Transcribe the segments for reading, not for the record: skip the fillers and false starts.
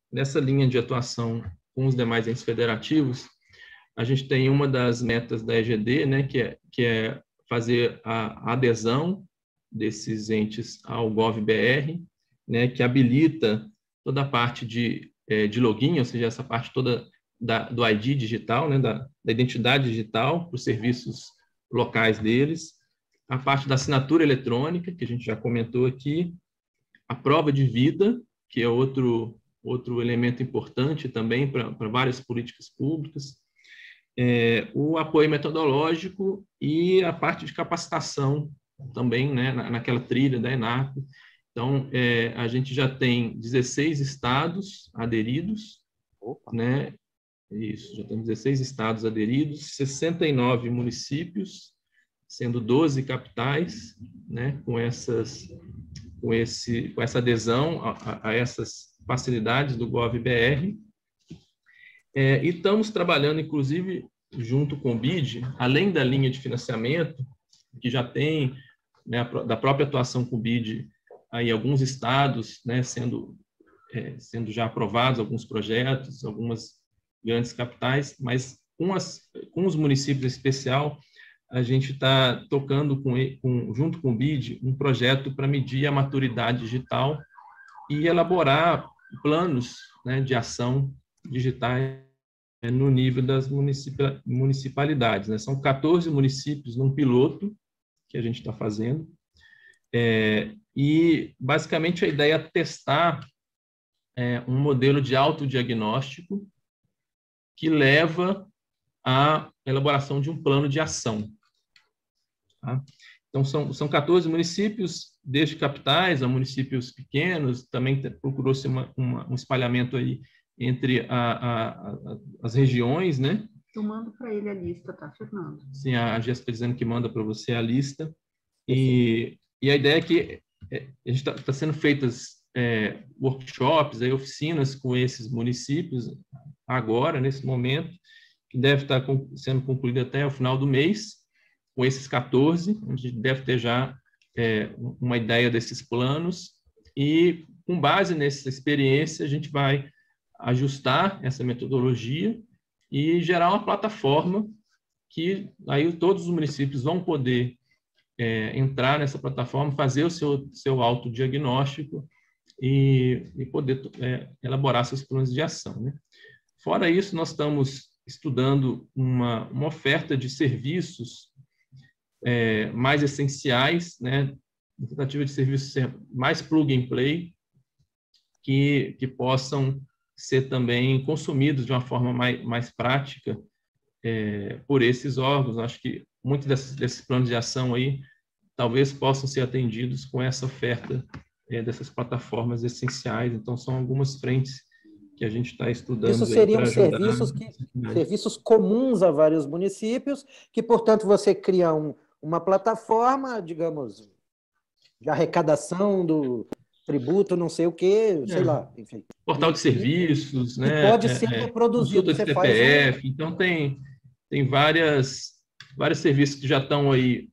nessa linha de atuação com os demais entes federativos, a gente tem uma das metas da EGD, né, que é fazer a adesão desses entes ao GovBR, né, que habilita toda a parte de login, ou seja, essa parte toda do ID digital, né, da identidade digital para os serviços locais deles, a parte da assinatura eletrônica, que a gente já comentou aqui, a prova de vida, que é outro elemento importante também para várias políticas públicas, o apoio metodológico e a parte de capacitação também, né, naquela trilha da ENARP. Então, a gente já tem 16 estados aderidos, né? Isso, já tem 16 estados aderidos, 69 municípios, sendo 12 capitais, né, com essa adesão a essas facilidades do GovBR. E estamos trabalhando, inclusive, junto com o BID, além da linha de financiamento, que já tem, né, da própria atuação com o BID, aí alguns estados, né, sendo já aprovados, alguns projetos, algumas grandes capitais, mas com os municípios em especial, a gente está tocando junto com o BID um projeto para medir a maturidade digital e elaborar planos, né, de ação digitais no nível das municipalidades, né? São 14 municípios num piloto que a gente está fazendo, e basicamente a ideia é testar um modelo de autodiagnóstico que leva à elaboração de um plano de ação. Tá? Então, são 14 municípios, desde capitais a municípios pequenos, também procurou-se um espalhamento aí entre as regiões, né? Eu mando para ele a lista, tá, Fernando? Sim, a Jéssica dizendo que manda para você a lista. E a ideia é que a gente está sendo feitas workshops, oficinas com esses municípios agora, nesse momento, que deve estar sendo concluído até o final do mês, com esses 14, a gente deve ter já uma ideia desses planos, e com base nessa experiência, a gente vai ajustar essa metodologia e gerar uma plataforma que aí todos os municípios vão poder entrar nessa plataforma, fazer o seu autodiagnóstico e poder elaborar seus planos de ação, né? Fora isso, nós estamos estudando uma oferta de serviços mais essenciais, né? Uma tentativa de serviços mais plug and play, que possam ser também consumidos de uma forma mais prática por esses órgãos. Acho que muitos desses planos de ação aí talvez possam ser atendidos com essa oferta dessas plataformas essenciais. Então, são algumas frentes que a gente está estudando. Isso seriam serviços comuns a vários municípios, que, portanto, você cria uma plataforma, digamos, de arrecadação do tributo, não sei o quê, sei lá, enfim. Portal de serviços, né? E pode ser produzido. Consulta de CPF. Então, tem vários serviços que já estão aí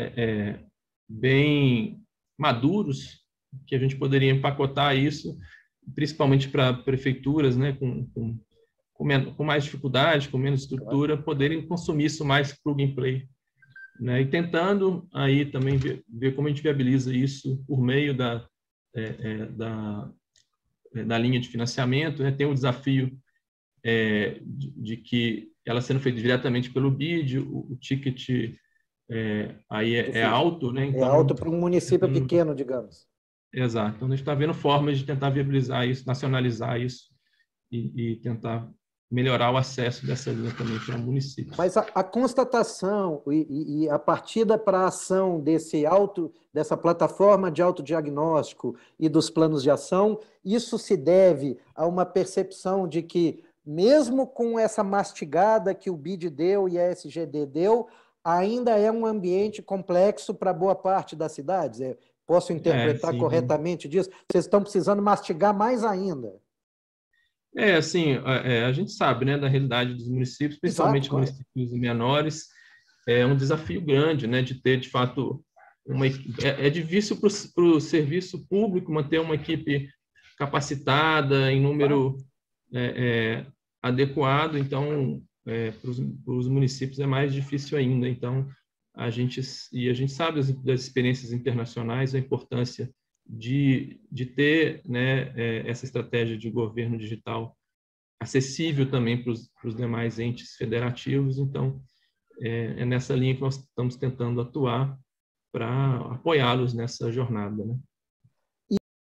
bem maduros, que a gente poderia empacotar isso, principalmente para prefeituras, né, com mais dificuldade, com menos estrutura, poderem consumir isso mais plug and play, né? E tentando aí também ver como a gente viabiliza isso por meio da linha de financiamento, né? Tem o desafio de que ela sendo feita diretamente pelo BID, o ticket aí é alto, né? Então, é alto para um município pequeno, digamos. Exato. Então, a gente está vendo formas de tentar viabilizar isso, nacionalizar isso e tentar melhorar o acesso dessa linha também para o município. Mas a constatação e a partida para a ação dessa plataforma de autodiagnóstico e dos planos de ação, isso se deve a uma percepção de que, mesmo com essa mastigada que o BID deu e a SGD deu, ainda é um ambiente complexo para boa parte das cidades? Posso interpretar corretamente disso? Vocês estão precisando mastigar mais ainda. Assim, a gente sabe, né, da realidade dos municípios, principalmente municípios menores, é um desafio grande, né, de ter, de fato, é difícil para o serviço público manter uma equipe capacitada, em número adequado, então, para os municípios é mais difícil ainda. Então, a gente sabe das experiências internacionais, a importância de ter, né, essa estratégia de governo digital acessível também para os demais entes federativos. Então, é nessa linha que nós estamos tentando atuar para apoiá-los nessa jornada, né?